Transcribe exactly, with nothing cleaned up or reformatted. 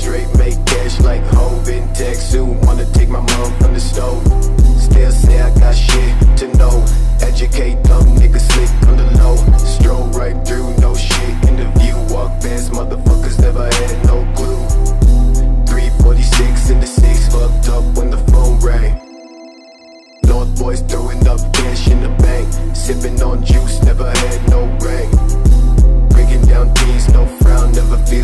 straight make cash like Hov in tech. Soon wanna take my mom from the stove. Still say I got shit to know. Educate dumb niggas slick on the low. Stroll right through, no shit in the view. Walk past motherfuckers, never had no clue. Three forty-six in the six, fucked up when the phone rang. North boys throwing up cash in the bank. Sipping on juice, never had no ring. Breaking down keys, no frown, never feel